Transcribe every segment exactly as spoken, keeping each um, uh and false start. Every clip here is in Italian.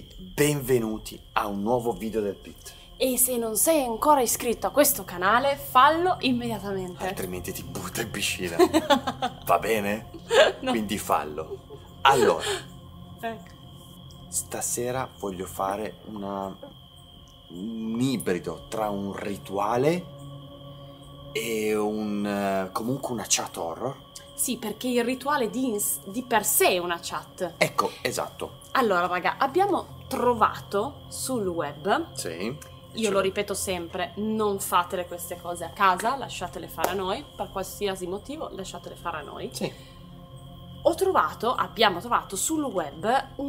quindi benvenuti a un nuovo video del Pit. E se non sei ancora iscritto a questo canale, fallo immediatamente. Altrimenti ti butta in piscina. Va bene? No. Quindi fallo. Allora, Ecco. stasera voglio fare una, un ibrido tra un rituale e un eh, comunque una chat horror. Sì, perché il rituale di, ins- di per sé è una chat. Ecco, esatto. Allora, raga, abbiamo trovato sul web, Sì. io lo ripeto sempre, non fatele queste cose a casa, lasciatele fare a noi, per qualsiasi motivo lasciatele fare a noi. Sì. Ho trovato, abbiamo trovato sul web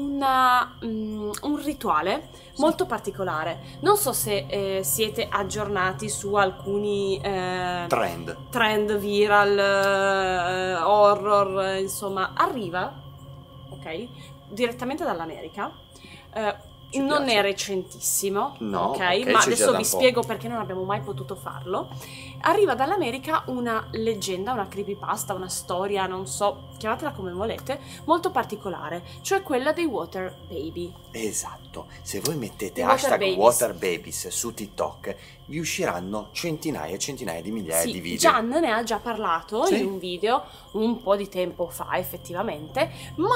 una, mm, un rituale molto particolare. Non so se eh, siete aggiornati su alcuni eh, Trend. trend viral, eh, horror, eh, insomma, arriva, ok, direttamente dall'America. Eh, Ci non piace. è recentissimo, No, ok, ok, ma c'è già adesso da vi un po'. spiego perché non abbiamo mai potuto farlo. Arriva dall'America una leggenda, una creepypasta, una storia, non so, chiamatela come volete, molto particolare, cioè quella dei Water Baby. Esatto, se voi mettete I water hashtag babies. water babies su TikTok vi usciranno centinaia e centinaia di migliaia Sì, di video. Gian ne ha già parlato Sì. in un video un po' di tempo fa, effettivamente,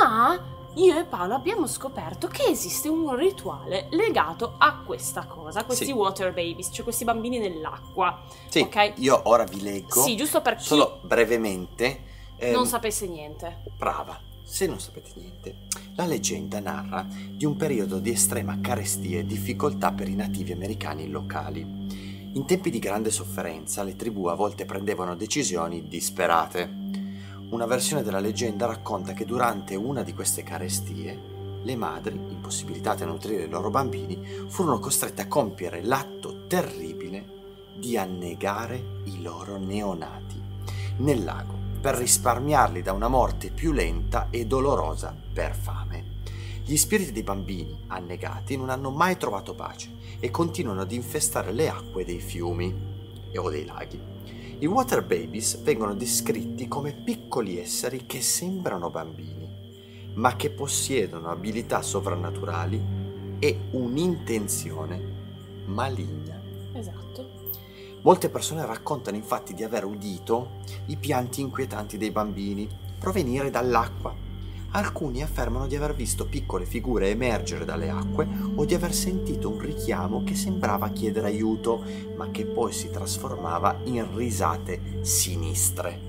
ma io e Paolo abbiamo scoperto che esiste un rituale legato a questa cosa, questi Sì. Water Babies, cioè questi bambini nell'acqua. Sì, ok? io ora vi leggo Sì, giusto per chi solo brevemente. ehm, non sapesse niente. Brava, se non sapete niente, la leggenda narra di un periodo di estrema carestia e difficoltà per i nativi americani locali. In tempi di grande sofferenza, le tribù a volte prendevano decisioni disperate. Una versione della leggenda racconta che durante una di queste carestie, le madri, impossibilitate a nutrire i loro bambini, furono costrette a compiere l'atto terribile di annegare i loro neonati nel lago per risparmiarli da una morte più lenta e dolorosa per fame. Gli spiriti dei bambini annegati non hanno mai trovato pace e continuano ad infestare le acque dei fiumi o dei laghi. I Water Babies vengono descritti come piccoli esseri che sembrano bambini, ma che possiedono abilità sovrannaturali e un'intenzione maligna. Esatto. Molte persone raccontano infatti di aver udito i pianti inquietanti dei bambini provenire dall'acqua. Alcuni affermano di aver visto piccole figure emergere dalle acque o di aver sentito un richiamo che sembrava chiedere aiuto, ma che poi si trasformava in risate sinistre.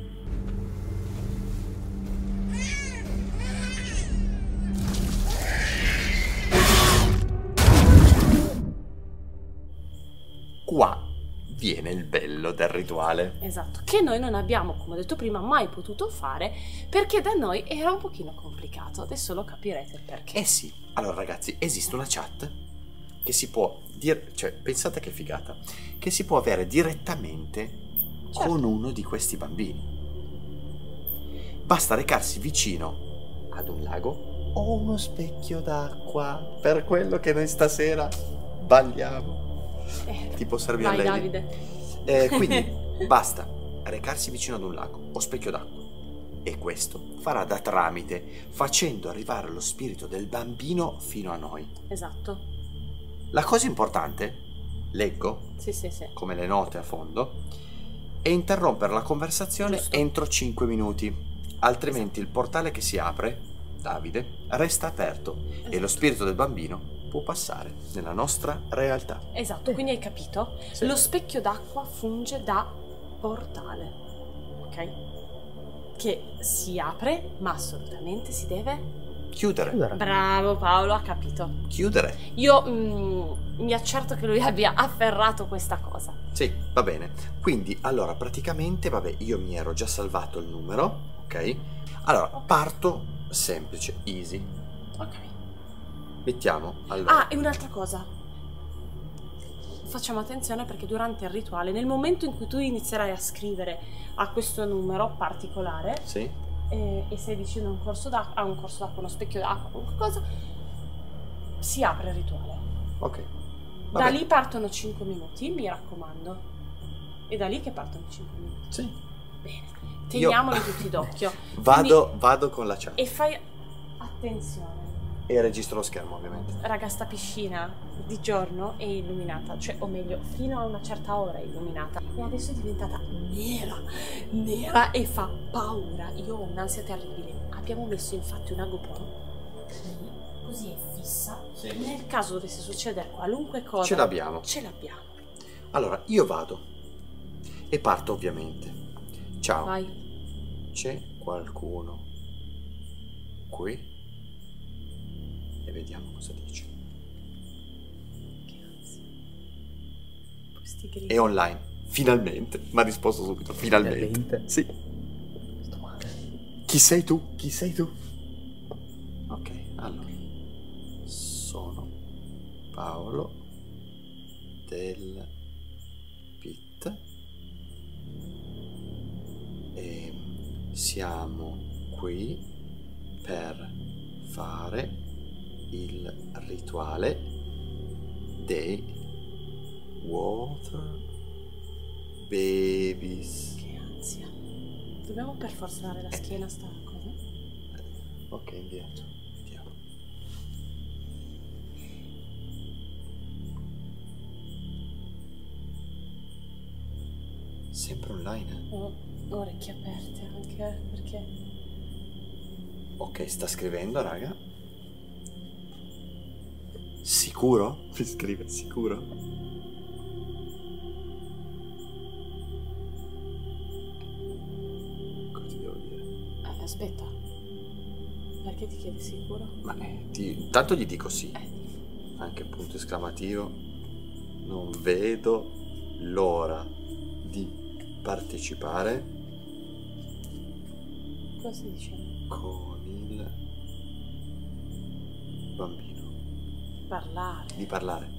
Qua viene il bello del rituale. Esatto, che noi non abbiamo, come ho detto prima, mai potuto fare perché da noi era un pochino complicato. Adesso lo capirete il perché. Eh sì, allora ragazzi, esiste una chat che si può dire, cioè pensate che figata, che si può avere direttamente Certo. con uno di questi bambini. Basta recarsi vicino ad un lago o uno specchio d'acqua, per quello che noi stasera balliamo. Eh, Ti può servire a vai lei? Davide. Eh, quindi basta recarsi vicino ad un lago o specchio d'acqua e questo farà da tramite, facendo arrivare lo spirito del bambino fino a noi. Esatto. La cosa importante, leggo, Sì, sì, sì. come le note a fondo, è interrompere la conversazione Giusto. entro cinque minuti, altrimenti il portale che si apre, Davide, resta aperto e Esatto. lo spirito del bambino può passare nella nostra realtà. Esatto, quindi hai capito? Sì. Lo specchio d'acqua funge da portale, ok? Che si apre, ma assolutamente si deve... Chiudere, Bravo Paolo, ha capito. chiudere. Io mm, mi accerto che lui abbia afferrato questa cosa. Sì, va bene. Quindi, allora, praticamente, vabbè, io mi ero già salvato il numero, ok? Allora, parto semplice, easy. Ok. Mettiamo, allora... Ah, e un'altra cosa. Facciamo attenzione perché durante il rituale, nel momento in cui tu inizierai a scrivere a questo numero particolare, Sì? eh, e sei vicino a un corso d'acqua, a un corso d'acqua, uno specchio d'acqua, qualche cosa, si apre il rituale. Ok. Da Vabbè. lì partono cinque minuti, mi raccomando. E da lì che partono cinque minuti. Sì. Bene, teniamoli tutti d'occhio. Vado, Quindi- vado con la chat. E fai attenzione. E registro lo schermo, ovviamente. Raga, sta piscina di giorno è illuminata, cioè, o meglio, fino a una certa ora è illuminata. E adesso è diventata nera, nera e fa paura. Io ho un'ansia terribile. Abbiamo messo infatti una GoPro, così è fissa. Sì. Nel caso dovesse succedere qualunque cosa, Ce l'abbiamo. Ce l'abbiamo. Allora, io vado. E parto, ovviamente. Ciao. Vai. C'è qualcuno qui? E vediamo cosa dice. Che ansia. Questi gridi. È online. Finalmente. Mi ha risposto subito. Finalmente. Finalmente? Sì. Sto male. Chi sei tu? Chi sei tu? Ok, allora. Sono Paolo del Pit. E siamo qui per fare il rituale dei Water Babies. Che ansia. Dobbiamo per forza dare la schiena a sta cosa? Ok, indietro. Vediamo. Sempre online, eh? Ho orecchie aperte anche perché... Ok, sta scrivendo, raga. Sicuro? Mi scrive, sicuro? Cosa ti devo dire? Eh, aspetta. Perché ti chiedi sicuro? Ma eh, ti... intanto gli dico sì. Eh, Anche punto esclamativo. Non vedo l'ora di partecipare cosa stai dicendo? con il bambino. Parlare. Di parlare.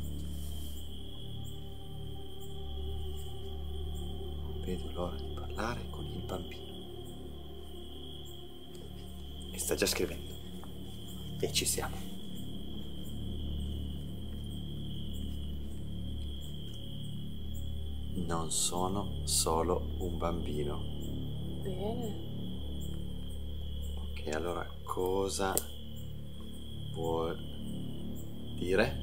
Non vedo l'ora di parlare con il bambino. E sta già scrivendo. E ci siamo. Non sono solo un bambino. Bene. Ok, allora cosa vuol dire?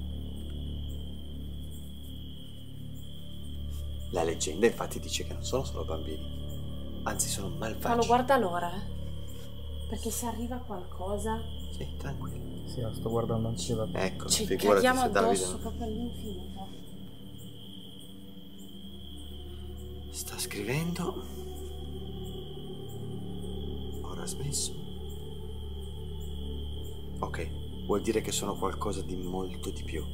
La leggenda infatti dice che non sono solo bambini, anzi sono malvagi. Paolo, guarda l'ora, eh. Perché se arriva qualcosa Sì, tranquillo. Sì, lo sto guardando anch'io da te. Ecco, ci figurati caghiamo se Davide addosso non- proprio all'infinito. sta scrivendo. Ora ha smesso. Ok, vuol dire che sono qualcosa di molto di più.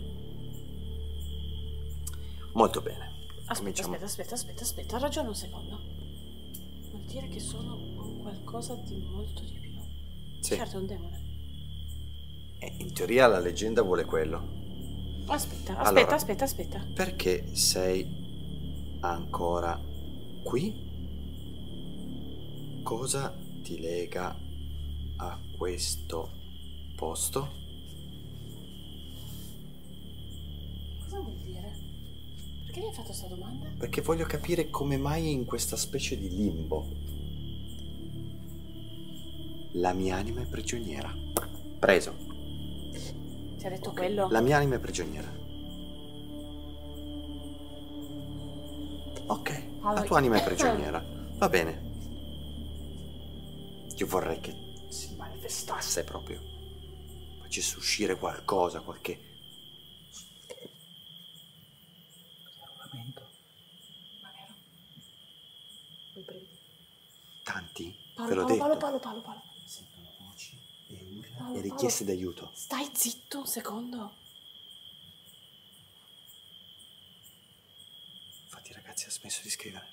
Molto bene. Aspetta, Cominciamo. aspetta, aspetta, aspetta, aspetta, ragiona un secondo. Vuol dire che sono un qualcosa di molto di più. Sì. Certo, è un demone. Eh, in teoria la leggenda vuole quello. Aspetta, aspetta, Allora. aspetta, aspetta. Perché sei ancora qui? Cosa ti lega a questo posto? Cosa vuol dire? Perché mi hai fatto questa domanda? Perché voglio capire come mai in questa specie di limbo. La mia anima è prigioniera. Preso. Ti ha detto Ok, quello? La mia anima è prigioniera. Ok, la Allora- tua anima è prigioniera. Va bene. Io vorrei che si manifestasse proprio. Facesse uscire qualcosa, qualche... Lamento. Ma vero? Quei brividi. Tanti? Paolo, Te l'ho Paolo, detto. Paolo, Paolo, Paolo, Paolo. Sentono voci e urla Paolo, e richieste d'aiuto. Stai zitto un secondo. Infatti ragazzi ha smesso di scrivere.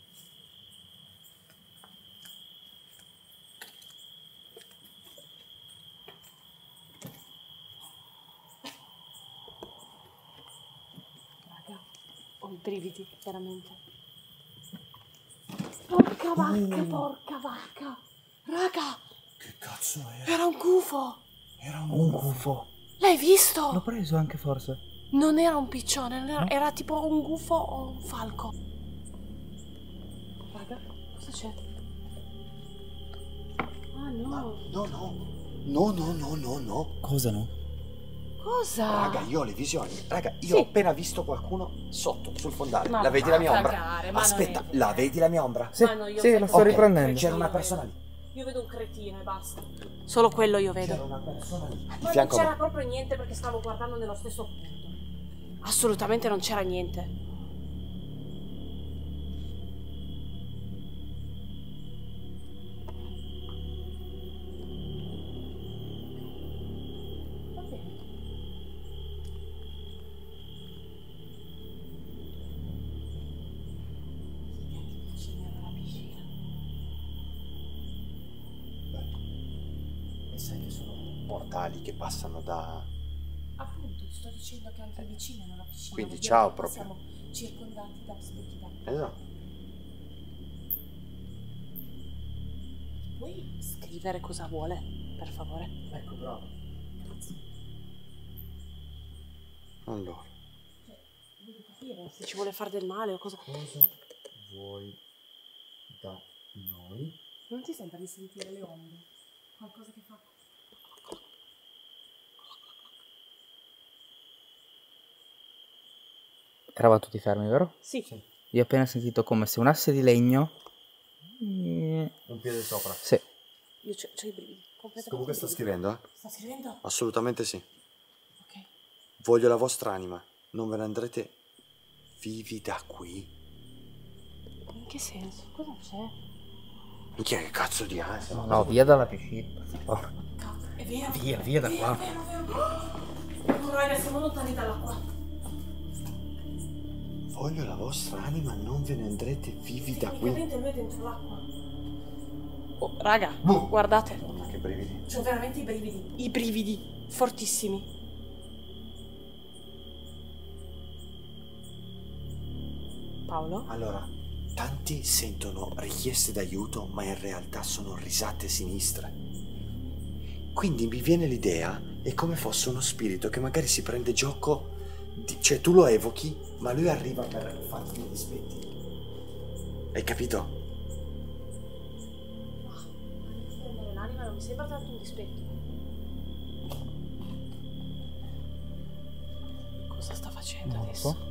Raga, ho i brividi, veramente. Porca vacca, porca vacca. Raga, Che cazzo era? era un gufo. Era Un gufo. L'hai L'ho visto? preso anche forse. Non era un piccione, non era, No. era tipo un gufo o un falco. Raga, cosa c'è? Ah no. No, no, No, no, no, no, no. Cosa no? Cosa? Raga, io ho le visioni. Raga, io Sì. ho appena visto qualcuno sotto, sul fondale. Ma la vedi va la mia a ombra? cagare, ma Aspetta, non è la vero. vedi la mia ombra? Sì, Ma no, io sì, sai la cosa sto Ok, riprendendo. C'era una Io persona vedo. lì. Io vedo un cretino e basta. Solo quello io vedo. C'era una persona lì. Di Ma non fianco a c'era me. proprio niente perché stavo guardando nello stesso punto. Assolutamente non c'era niente. Va bene. Beh, e sai che sono portali che passano da... Appunto, ti sto dicendo che anche vicino alla piscina. Quindi vuol dire ciao che proprio. Siamo circondati da specchi d'acqua. Esatto. Puoi scrivere cosa vuole, per favore? Ecco, bravo. Grazie. Allora, Cioè, devo capire se ci vuole fare del male o cosa. cosa vuoi da noi? Non ti sembra di sentire le onde? Qualcosa che fa. Eravate tutti fermi, vero? Sì. Sì. Io ho appena sentito come se un asse di legno... Eh, Un piede sopra. Sì. Io c'ho, c'ho i brividi. Completamente Comunque i sta brividi. scrivendo, eh? Sta scrivendo? Assolutamente sì. Ok. Voglio la vostra anima. Non ve ne andrete vivi da qui. In che senso? Cosa c'è? Minchia, che cazzo di ansia. No, no, via dalla piscina. Oh, Cazzo, è vero. via, via da qua. È vero, è vero. No, raga, siamo lontani dall'acqua. Voglio la vostra anima, non ve ne andrete vivi da qui. Tecnicamente lui è dentro l'acqua. Oh, raga, Boh. guardate. Ma che brividi. C'ho veramente i brividi. I brividi. Fortissimi. Paolo? Allora, tanti sentono richieste d'aiuto, ma in realtà sono risate sinistre. Quindi mi viene l'idea, è come fosse uno spirito che magari si prende gioco, di- cioè tu lo evochi, ma lui arriva per farti dei dispetti. Hai capito? Prendere l'anima non mi sembra tanto un dispetto. Cosa sta facendo Non lo adesso? so.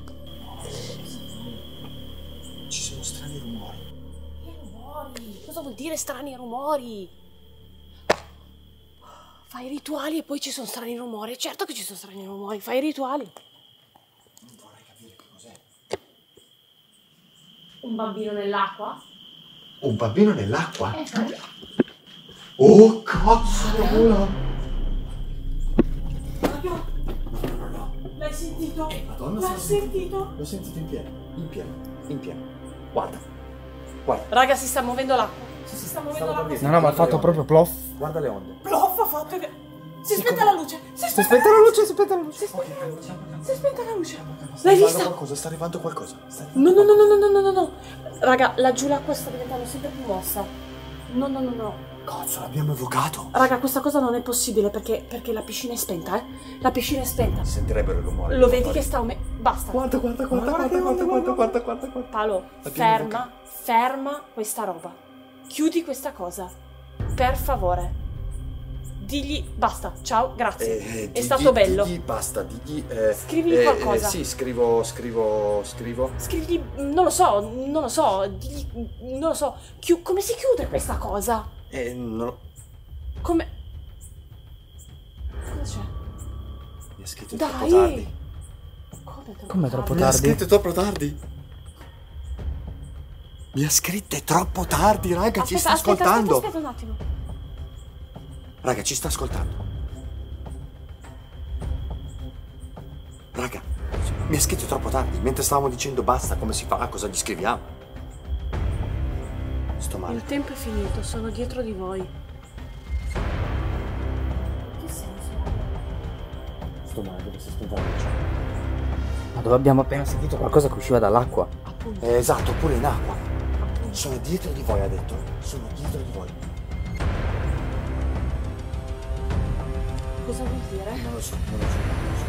Ci sono strani rumori. Che rumori? Cosa vuol dire strani rumori? Fai i rituali e poi ci sono strani rumori. Certo che ci sono strani rumori, fai i rituali. Non vorrei capire che cos'è. Un bambino nell'acqua? Un bambino nell'acqua? Oh, cazzo! Raga, No, no. l'hai sentito? Eh, Madonna, L'hai se l'ho sentito? L'ho sentito in pieno, in pieno, in pieno. Guarda, guarda. Raga, si sta muovendo l'acqua. Si sta muovendo Stavo per l'acqua. dire. No, no, ma ha fatto proprio plof. Guarda le onde. Plof ha fatto che... Si è spenta la luce! Si è Si spenta aspetta la luce, si aspetta la luce. Si è spenta la luce! Sta L'hai arrivando vista? qualcosa, sta arrivando qualcosa. Sta No, no, no, no, no, no, no, no. Raga, laggiù l'acqua sta diventando sempre più mossa. No, no, no, no. Cazzo, l'abbiamo evocato. Raga, questa cosa non è possibile perché, perché la piscina è spenta, eh? La piscina è spenta. Sentirebbero il rumore. Lo vedi che sta aumentando? Basta. Guarda, guarda, guarda, guarda, guarda, guarda, guarda, guarda, guarda. Paolo, L'abbiamo ferma, ferma questa roba. Chiudi questa cosa. Per favore. Digli basta, ciao, grazie. Eh, eh, è digli- stato bello. Digli, basta, digli... Eh, Scrivigli eh, qualcosa. Eh, sì, scrivo, scrivo, scrivo. Scrivigli, non lo so, non lo so, digli, non lo so. Chiu- come si chiude questa cosa? Eh, non lo... Come... Cosa c'è? Mi ha scritto Dai! troppo tardi. Come troppo Come troppo Mi ha tardi? scritto troppo tardi. Mi ha scritto troppo tardi, raga, ci sta Aspetta, aspetta, ascoltando. aspetta, aspetta un attimo. Raga, ci sta ascoltando. Raga, mi ha scritto troppo tardi. Mentre stavamo dicendo basta, come si fa, cosa gli scriviamo. Sto male. Il tempo è finito, sono dietro di voi. Che senso? Sto male, dove si spenta la luce. Ma dove abbiamo appena sentito qualcosa che usciva dall'acqua? Appunto, Eh, esatto, pure in acqua. appunto. Sono dietro di voi, ha detto. Sono dietro di voi. Cosa vuol dire? Non lo so, non lo so. Non lo so.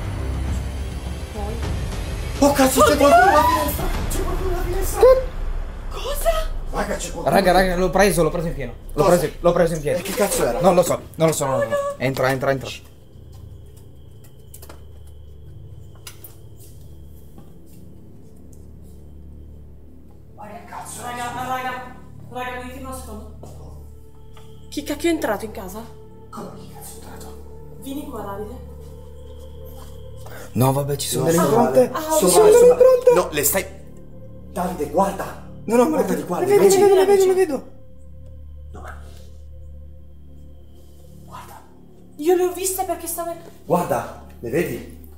Poi... Oh cazzo, c'è qualcuno alla finestra! C'è qualcuno alla finestra! Cosa? Raga, c'è qualcuno. Raga, raga, l'ho preso, l'ho preso in pieno. L'ho Cosa? preso, l'ho preso in pieno. E che cazzo era? Non lo so, non lo so, non lo so. Entra, entra, entra. Ma che cazzo? Raga, raga, raga, mi un secondo. Chi cacchio è entrato in casa? Come chi cazzo è entrato? Vieni qua, Davide. No, vabbè, ci sono No, delle sto impronte. male. Ah, Ci Sto sono male, delle sto male. impronte. No, le stai... Davide, guarda. No, no, ma guarda le di qua, le le vedo, le vedi? vedo, le vedo, le vedo. Dove? Guarda. Io le ho viste perché stavo... Guarda, le vedi?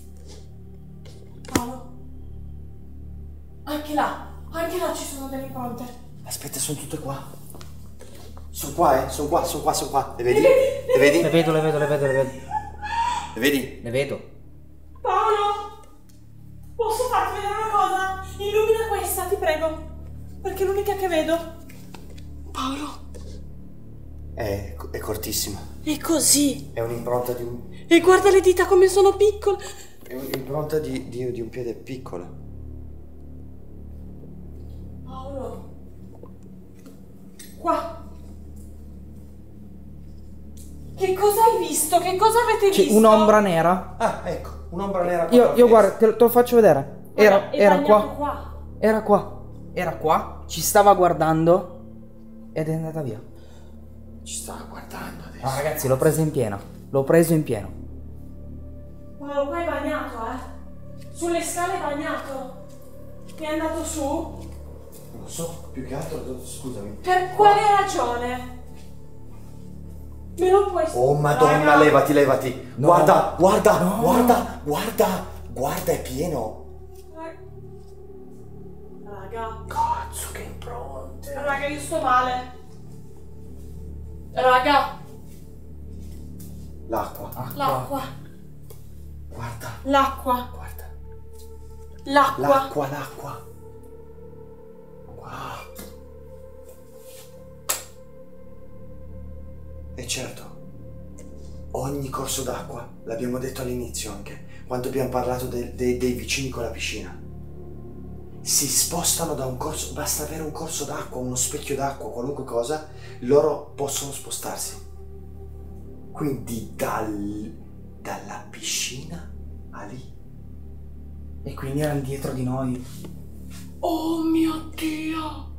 Paolo. Anche là, anche là ci sono delle impronte. Aspetta, sono tutte qua. Sono qua, eh. Sono qua, sono qua, sono qua. Le vedi? Le Le vedi? Le vedo, le vedo, le vedo, le vedo. Le vedi? Le vedo. Paolo! Posso farti vedere una cosa? Illumina questa, ti prego. Perché è l'unica che vedo. Paolo. È, è cortissima. È così. È un'impronta di un... E guarda le dita come sono piccole. È un'impronta di, di, di un piede piccolo. Paolo. Qua. Che cosa hai visto? Che cosa avete C'è visto? un'ombra nera. Ah, ecco, un'ombra nera. Io, io guarda, te lo, te lo faccio vedere. Era, Guarda, è era bagnato qua. qua. Era qua. Era qua. Ci stava guardando. Ed è andata via. Ci stava guardando adesso. No, ragazzi, l'ho preso in pieno. L'ho preso in pieno. Paolo, qua è bagnato, eh. Sulle scale è bagnato. È andato su. Non lo so, più che altro, scusami. Per quale ragione? Me lo puoi Oh madonna, Raga. levati, levati. No. Guarda, guarda, No. guarda, guarda, guarda, è pieno. Raga. Cazzo, che impronte. Raga, io sto male. Raga, L'acqua, Ah, l'acqua. guarda, L'acqua. guarda. L'acqua. L'acqua, l'acqua. Wow. E certo, ogni corso d'acqua, l'abbiamo detto all'inizio anche, quando abbiamo parlato de- de- dei vicini con la piscina, si spostano da un corso, basta avere un corso d'acqua, uno specchio d'acqua, qualunque cosa, loro possono spostarsi. Quindi dal, dalla piscina a lì. E quindi erano dietro di noi. Oh mio Dio.